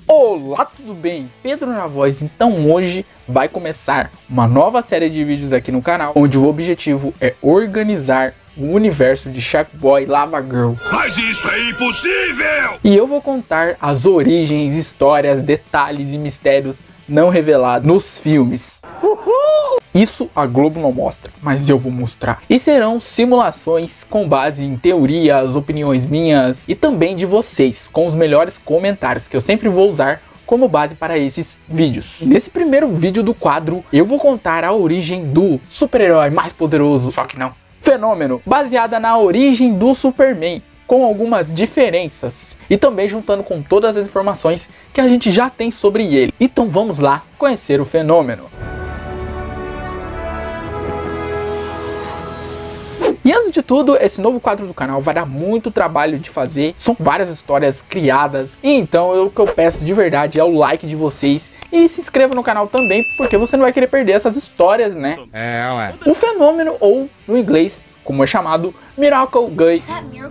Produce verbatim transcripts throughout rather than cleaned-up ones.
Olá, tudo bem? Pedro na voz. Então hoje vai começar uma nova série de vídeos aqui no canal, onde o objetivo é organizar o universo de Shark Boy Lava Girl. Mas isso é impossível! E eu vou contar as origens, histórias, detalhes e mistérios não revelados nos filmes. Uhul! Isso a Globo não mostra, mas eu vou mostrar. E serão simulações com base em teorias, opiniões minhas e também de vocês, com os melhores comentários que eu sempre vou usar como base para esses vídeos. Nesse primeiro vídeo do quadro, eu vou contar a origem do super-herói mais poderoso, só que não, Fenômeno, baseada na origem do Superman, com algumas diferenças e também juntando com todas as informações que a gente já tem sobre ele. Então vamos lá conhecer o Fenômeno. E antes de tudo, esse novo quadro do canal vai dar muito trabalho de fazer, são várias histórias criadas, e então eu, o que eu peço de verdade é o like de vocês e se inscreva no canal também, porque você não vai querer perder essas histórias, né? É, ué. O Fenômeno, ou no inglês, como é chamado, Miracle Guy,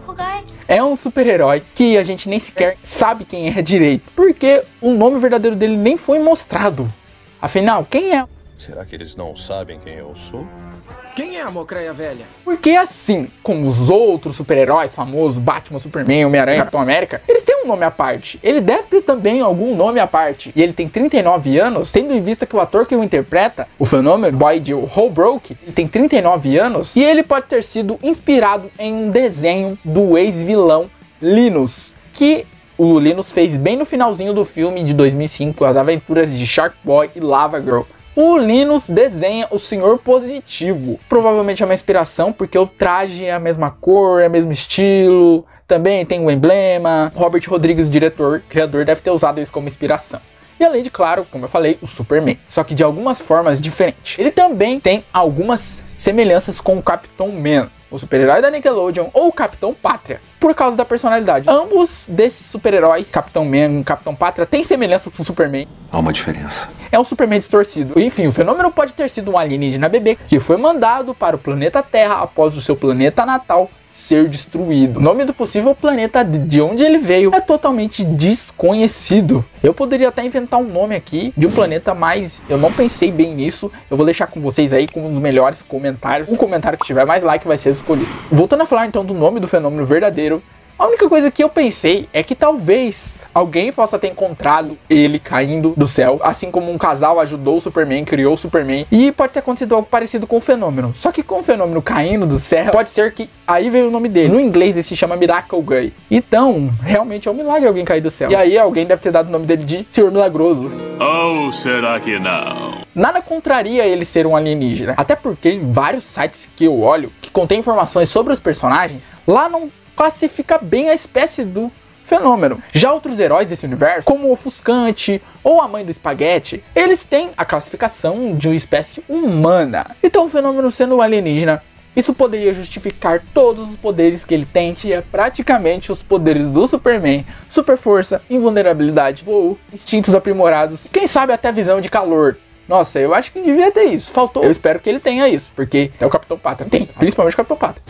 é um super-herói que a gente nem sequer sabe quem é direito, porque o nome verdadeiro dele nem foi mostrado. Afinal, quem é? Será que eles não sabem quem eu sou? Quem é a Mocreia Velha? Porque assim como os outros super-heróis famosos, Batman, Superman, Homem-Aranha, Capitão América, eles têm um nome à parte. Ele deve ter também algum nome à parte. E ele tem trinta e nove anos, tendo em vista que o ator que o interpreta, o Fenômeno, Boy de Holbrook, ele tem trinta e nove anos, e ele pode ter sido inspirado em um desenho do ex-vilão Linus, que o Linus fez bem no finalzinho do filme de dois mil e cinco, As Aventuras de Shark Boy e Lava Girl. O Linus desenha o Senhor Positivo. Provavelmente é uma inspiração, porque o traje é a mesma cor, é o mesmo estilo. Também tem um emblema. Robert Rodrigues, o diretor, criador, deve ter usado isso como inspiração. E além de, claro, como eu falei, o Superman. Só que de algumas formas diferentes. Ele também tem algumas semelhanças com o Capitão Man, o super-herói da Nickelodeon, ou o Capitão Pátria, por causa da personalidade. Ambos desses super-heróis, Capitão Man e Capitão Pátria, têm semelhança com o Superman. Há uma diferença. É um Superman distorcido. Enfim, o Fenômeno pode ter sido um alienígena bebê que foi mandado para o planeta Terra após o seu planeta natal ser destruído. O nome do possível planeta de onde ele veio é totalmente desconhecido. Eu poderia até inventar um nome aqui de um planeta, mas eu não pensei bem nisso. Eu vou deixar com vocês aí com um dos melhores comentários. O comentário que tiver mais like vai ser escolhido. Voltando a falar então do nome do Fenômeno verdadeiro, a única coisa que eu pensei é que talvez alguém possa ter encontrado ele caindo do céu, assim como um casal ajudou o Superman, criou o Superman, e pode ter acontecido algo parecido com o Fenômeno. Só que com o Fenômeno caindo do céu, pode ser que aí veio o nome dele. No inglês ele se chama Miracle Guy. Então, realmente é um milagre alguém cair do céu. E aí alguém deve ter dado o nome dele de Senhor Milagroso. Ou será que não? Nada contraria ele ser um alienígena, até porque em vários sites que eu olho, que contém informações sobre os personagens, lá não classifica bem a espécie do Fenômeno. Já outros heróis desse universo, como o Ofuscante ou a Mãe do Espaguete, eles têm a classificação de uma espécie humana. Então o Fenômeno sendo um alienígena, isso poderia justificar todos os poderes que ele tem, que é praticamente os poderes do Superman: super força, invulnerabilidade, voo, instintos aprimorados, quem sabe até visão de calor. Nossa, eu acho que devia ter isso, faltou. Eu espero que ele tenha isso, porque é o Capitão Pátria, tem, principalmente o Capitão Pátria.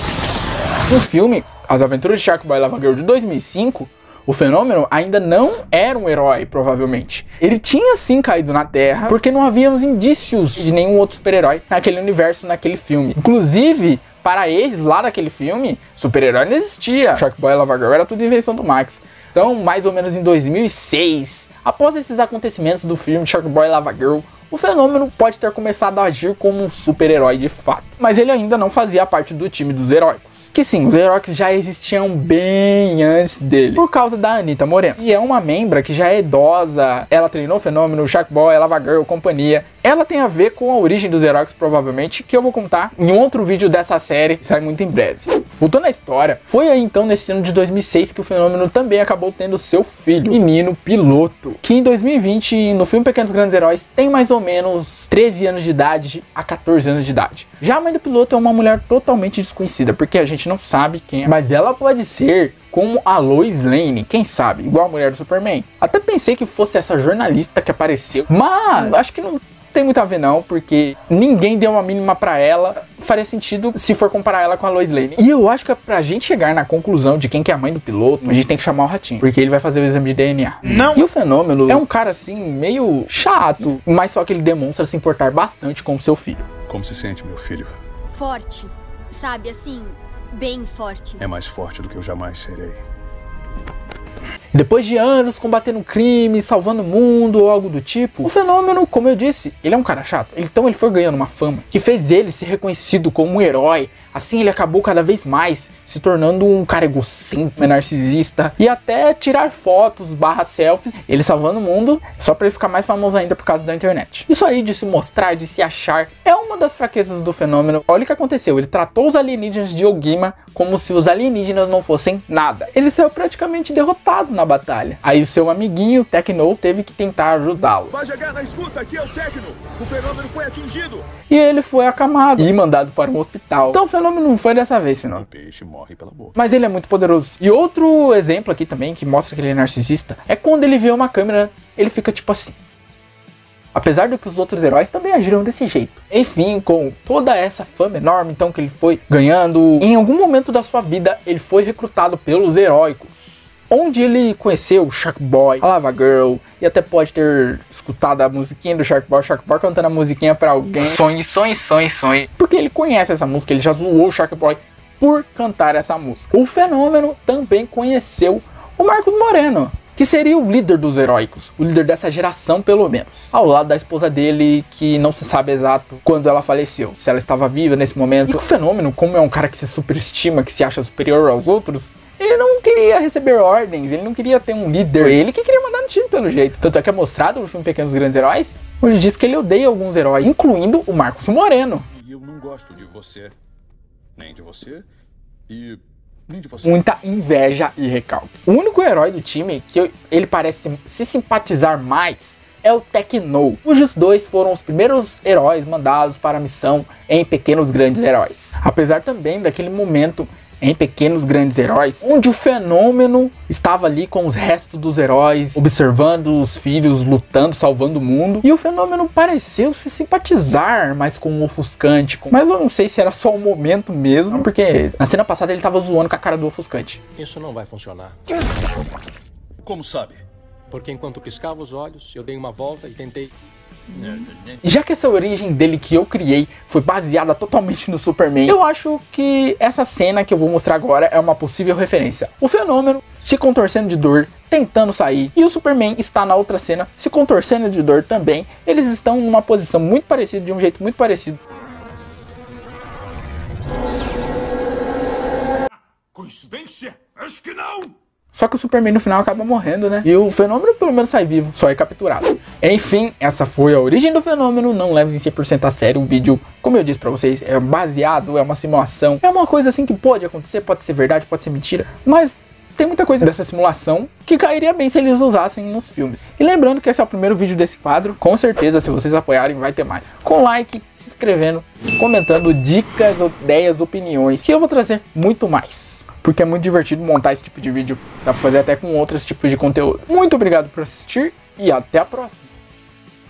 No filme As Aventuras de Shark Boy Lava Girl de dois mil e cinco, o Fenômeno ainda não era um herói, provavelmente. Ele tinha sim caído na Terra, porque não havia uns indícios de nenhum outro super-herói naquele universo, naquele filme. Inclusive, para eles, lá naquele filme, super-herói não existia. Shark Boy Lava Girl era tudo invenção do Max. Então, mais ou menos em dois mil e seis, após esses acontecimentos do filme Shark Boy Lava Girl, o Fenômeno pode ter começado a agir como um super-herói de fato. Mas ele ainda não fazia parte do time dos heróicos. Que sim, os heróis já existiam bem antes dele, por causa da Anitta Moreno. E é uma membra que já é idosa, ela treinou o Fenômeno, Shark Boy, Lava Girl, companhia. Ela tem a ver com a origem dos heróis, provavelmente, que eu vou contar em outro vídeo dessa série, que sai muito em breve. Voltando à história, foi aí então nesse ano de dois mil e seis que o Fenômeno também acabou tendo seu filho, menino piloto, que em dois mil e vinte, no filme Pequenos Grandes Heróis, tem mais ou menos treze anos de idade a quatorze anos de idade. Já a mãe do piloto é uma mulher totalmente desconhecida, porque a gente não sabe quem é, mas ela pode ser como a Lois Lane, quem sabe, igual a mulher do Superman. Até pensei que fosse essa jornalista que apareceu, mas acho que não tem muito a ver não, porque ninguém deu uma mínima pra ela. Faria sentido se for comparar ela com a Lois Lane. E eu acho que pra gente chegar na conclusão de quem que é a mãe do piloto, a gente tem que chamar o Ratinho, porque ele vai fazer o exame de D N A. Não! E o Fenômeno é um cara assim, meio chato, mas só que ele demonstra se importar bastante com o seu filho. Como se sente, meu filho? Forte, sabe, assim, bem forte. É mais forte do que eu jamais serei. Depois de anos combatendo crime, salvando o mundo ou algo do tipo, o Fenômeno, como eu disse, ele é um cara chato. Então ele foi ganhando uma fama que fez ele ser reconhecido como um herói. Assim ele acabou cada vez mais se tornando um cara egocêntrico, narcisista e até tirar fotos barra selfies, ele salvando o mundo, só pra ele ficar mais famoso ainda por causa da internet. Isso aí de se mostrar, de se achar, é uma das fraquezas do Fenômeno. Olha o que aconteceu, ele tratou os alienígenas de Ogima como se os alienígenas não fossem nada. Ele saiu praticamente derrotado na batalha. Aí o seu amiguinho, Tecno, teve que tentar ajudá-lo. Vai chegar na escuta, aqui é o Tecno. O Fenômeno foi atingido. E ele foi acamado e mandado para um hospital. Então o Fenômeno não foi dessa vez, Fenômeno. O peixe morre pela boca. Mas ele é muito poderoso. E outro exemplo aqui também, que mostra que ele é narcisista, é quando ele vê uma câmera, ele fica tipo assim. Apesar de que os outros heróis também agiram desse jeito. Enfim, com toda essa fama enorme então que ele foi ganhando, em algum momento da sua vida ele foi recrutado pelos heróicos, onde ele conheceu o Shark Boy, a Lava Girl, e até pode ter escutado a musiquinha do Shark Boy, o Shark Boy cantando a musiquinha pra alguém. Sonhe, sonhe, sonhe, sonhe. Porque ele conhece essa música, ele já zoou o Shark Boy por cantar essa música. O Fenômeno também conheceu o Marcos Moreno, que seria o líder dos heróicos, o líder dessa geração pelo menos, ao lado da esposa dele, que não se sabe exato quando ela faleceu, se ela estava viva nesse momento. E o Fenômeno, como é um cara que se superestima, que se acha superior aos outros, ele não queria receber ordens, ele não queria ter um líder, ele que queria mandar no time pelo jeito. Tanto é que é mostrado no filme Pequenos Grandes Heróis, onde diz que ele odeia alguns heróis, incluindo o Marcos Moreno. E eu não gosto de você, nem de você, e nem de você. Muita inveja e recalque. O único herói do time que ele parece se simpatizar mais é o Tecno, cujos dois foram os primeiros heróis mandados para a missão em Pequenos Grandes Heróis. Apesar também daquele momento em Pequenos Grandes Heróis, onde o Fenômeno estava ali com os restos dos heróis, observando os filhos lutando, salvando o mundo, e o Fenômeno pareceu se simpatizar mais com o Ofuscante, com... mas eu não sei se era só um momento mesmo, porque na cena passada ele tava zoando com a cara do Ofuscante. Isso não vai funcionar. Como sabe? Porque enquanto piscava os olhos, eu dei uma volta e tentei... Já que essa origem dele que eu criei foi baseada totalmente no Superman, eu acho que essa cena que eu vou mostrar agora é uma possível referência. O Fenômeno se contorcendo de dor, tentando sair, e o Superman está na outra cena se contorcendo de dor também. Eles estão numa posição muito parecida, de um jeito muito parecido. Coincidência? Acho que não! Só que o Superman no final acaba morrendo, né? E o Fenômeno pelo menos sai vivo, só é capturado. Enfim, essa foi a origem do Fenômeno. Não leve em cem por cento a sério o vídeo. Como eu disse pra vocês, é baseado, é uma simulação. É uma coisa assim que pode acontecer, pode ser verdade, pode ser mentira. Mas tem muita coisa dessa simulação que cairia bem se eles usassem nos filmes. E lembrando que esse é o primeiro vídeo desse quadro. Com certeza, se vocês apoiarem, vai ter mais. Com like, se inscrevendo, comentando dicas, ideias, opiniões, que eu vou trazer muito mais. Porque é muito divertido montar esse tipo de vídeo. Dá pra fazer até com outros tipos de conteúdo. Muito obrigado por assistir e até a próxima.